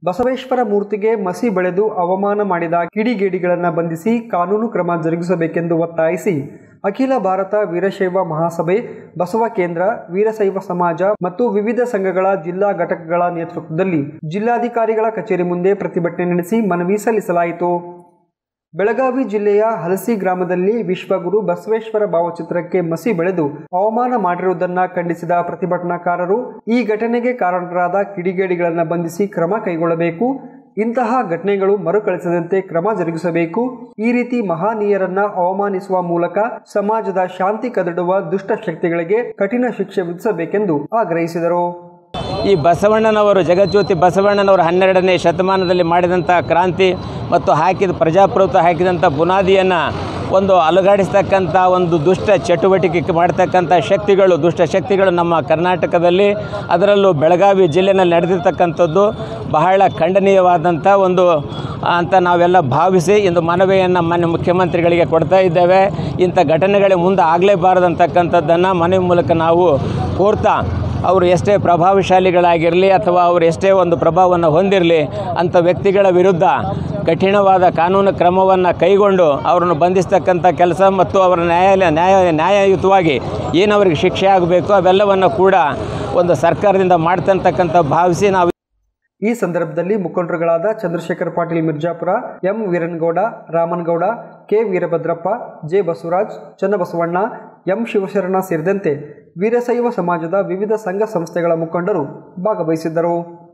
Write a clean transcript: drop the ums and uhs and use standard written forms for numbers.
ಬಸವೇಶ್ವರ ಮೂರ್ತಿಗೆ ಮಸಿ ಬೆಳೆದು ಅವಮಾನ ಮಾಡಿದ ಕಿಡಿಗೇಡಿಗಳನ್ನು ಬಂಧಿಸಿ ಕಾನೂನು ಕ್ರಮ ಜರುಗಿಸಬೇಕೆಂದು ಒತ್ತಾಯಿಸಿ ಅಖಿಲ ಭಾರತ ವೀರಶೈವ ಮಹಾಸಭೆ, ಬಸವ ಕೇಂದ್ರ, ವೀರಶೈವ ಸಮಾಜ ಮತ್ತು ವಿವಿಧ ಸಂಘಗಳ ಜಿಲ್ಲಾ ಘಟಕಗಳ ನೇತೃತ್ವದಲ್ಲಿ ಜಿಲ್ಲಾಧಿಕಾರಿಗಳ ಕಚೇರಿ ಮುಂದೆ ಪ್ರತಿಭಟನೆ ನಡೆಸಿ ಮನವಿ ಸಲ್ಲಿಸಲಾಯಿತು. ಬೆಳಗಾವಿ ಜಿಲ್ಲೆಯ ಹಲಸಿ ಗ್ರಾಮದಲ್ಲಿ ವಿಶ್ವಗುರು ಬಸವೇಶ್ವರ ಭಾವಚಿತ್ರಕ್ಕೆ ಮಸಿ ಬೆಳೆದು ಅವಮಾನ ಮಾಡಿರುವುದನ್ನು ಖಂಡಿಸಿದ ಪ್ರತಿಭಟನಾಕಾರರು ಈ ಘಟನೆಗೆ ಕಾರಣರಾದ ಕಿಡಿಗೇಡಿಗಳನ್ನು ಬಂಧಿಸಿ ಕ್ರಮ ಕೈಗೊಳ್ಳಬೇಕು, ಇಂತಹ ಘಟನೆಗಳು ಮರುಕಳಿಸದಂತೆ ಕ್ರಮ ಜರುಗಿಸಬೇಕು, ಈ ರೀತಿ ಮಹನೀಯರನ್ನ ಅವಮಾನಿಸುವ ಮೂಲಕ ಸಮಾಜದ ಶಾಂತಿ ಕದಡುವ ದುಷ್ಟ ಶಕ್ತಿಗಳಿಗೆ ಕಠಿಣ ಶಿಕ್ಷೆ ವಿಧಿಸಬೇಕೆಂದು ಆಗ್ರಹಿಸಿದರು. ಈ ಬಸವಣ್ಣನವರು, ಜಗಜ್ಯೋತಿ ಬಸವಣ್ಣನವರು 12ನೇ ಶತಮಾನದಲ್ಲಿ ಮಾಡಿದಂಥ ಕ್ರಾಂತಿ ಮತ್ತು ಪ್ರಜಾಪ್ರಭುತ್ವ ಹಾಕಿದಂಥ ಬುನಾದಿಯನ್ನು ಒಂದು ಅಲುಗಾಡಿಸ್ತಕ್ಕಂಥ ಒಂದು ದುಷ್ಟ ಚಟುವಟಿಕೆ ಮಾಡ್ತಕ್ಕಂಥ ಶಕ್ತಿಗಳು, ದುಷ್ಟ ಶಕ್ತಿಗಳು ನಮ್ಮ ಕರ್ನಾಟಕದಲ್ಲಿ, ಅದರಲ್ಲೂ ಬೆಳಗಾವಿ ಜಿಲ್ಲೆಯಲ್ಲಿ ನಡೆದಿರ್ತಕ್ಕಂಥದ್ದು ಬಹಳ ಖಂಡನೀಯವಾದಂಥ ಒಂದು ಅಂತ ನಾವೆಲ್ಲ ಭಾವಿಸಿ ಇಂದು ಮನವಿಯನ್ನು ಮಾನ್ಯ ಮುಖ್ಯಮಂತ್ರಿಗಳಿಗೆ ಕೊಡ್ತಾ ಇದ್ದೇವೆ. ಇಂಥ ಘಟನೆಗಳೇ ಮುಂದೆ ಆಗಲೇಬಾರದಂತಕ್ಕಂಥದ್ದನ್ನು ಮನವಿ ಮೂಲಕ ನಾವು ಕೋರ್ತಾ, ಅವರು ಎಷ್ಟೇ ಪ್ರಭಾವಶಾಲಿಗಳಾಗಿರಲಿ ಅಥವಾ ಅವರು ಎಷ್ಟೇ ಒಂದು ಪ್ರಭಾವವನ್ನು ಹೊಂದಿರಲಿ, ಅಂಥ ವ್ಯಕ್ತಿಗಳ ವಿರುದ್ಧ ಕಠಿಣವಾದ ಕಾನೂನು ಕ್ರಮವನ್ನು ಕೈಗೊಂಡು ಅವರನ್ನು ಬಂಧಿಸ್ತಕ್ಕಂಥ ಕೆಲಸ ಮತ್ತು ಅವರ ನ್ಯಾಯಯುತವಾಗಿ ಏನು ಅವರಿಗೆ ಶಿಕ್ಷೆ ಆಗಬೇಕು ಅವೆಲ್ಲವನ್ನು ಕೂಡ ಒಂದು ಸರ್ಕಾರದಿಂದ ಮಾಡ್ತಕ್ಕಂಥ ಭಾವಿಸಿ ನಾವು ಈ ಸಂದರ್ಭದಲ್ಲಿ ಮುಖಂಡರುಗಳಾದ Chandrashekar Patil Mirzapur, M Veeranagowda, Ramanagowda, K Veerabhadrappa, J Basavaraj, Channabasavanna, M Shivasharana ಸೇರಿದಂತೆ ವೀರಶೈವ ಸಮಾಜದ ವಿವಿಧ ಸಂಘ ಸಂಸ್ಥೆಗಳ ಮುಖಂಡರು ಭಾಗವಹಿಸಿದ್ದರು.